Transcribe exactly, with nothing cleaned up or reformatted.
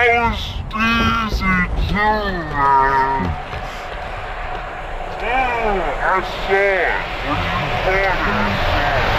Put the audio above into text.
was easy too, man. Oh, I saw it. When you caught it, I saw it.